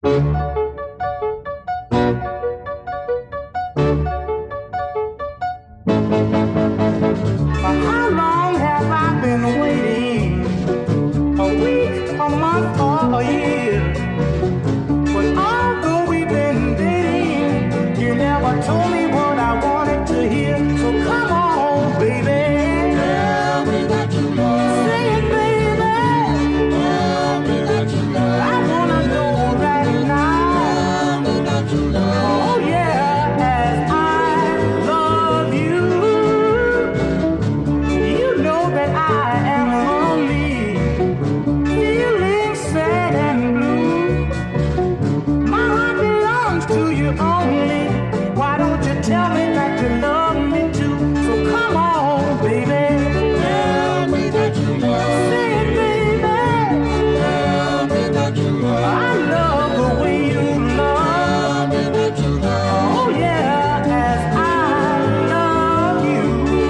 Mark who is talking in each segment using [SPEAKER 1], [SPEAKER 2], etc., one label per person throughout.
[SPEAKER 1] How long have I been waiting? A week, a month, or a year? But although we've been dating, you never told me what I wanted to hear. So come on, baby. Tell me that you love me. Say it, baby. Tell me that you love me. I wanna know right now. Tell me that you love me. Oh yeah, as I love you. You know that I am lonely, feeling sad and blue. My heart belongs to you only. Why don't you tell me that you love me too? So come on, baby. Tell me that you love me. Say it, baby. Tell me that you love me. I love the way you love. Tell me that you love me. Oh yeah, as I love you.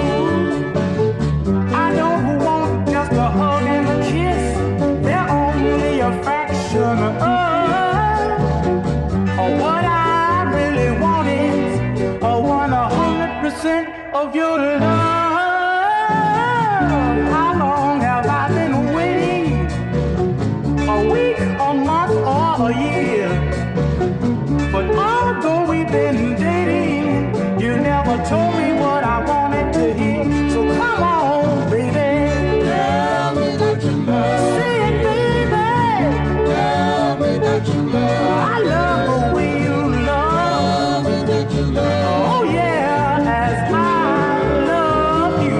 [SPEAKER 1] I don't want just a hug and a kiss. They're only a fraction of what I really want is I want 100% of your love. How long have I been waiting? A week, a month, or a year? But although we've been dating, you never told me what I wanted to hear. So come on, baby. Tell me that you love me. Say it, baby. Tell me that you love me. I love the way you love. Tell me that you love me. Oh yeah, as I love you.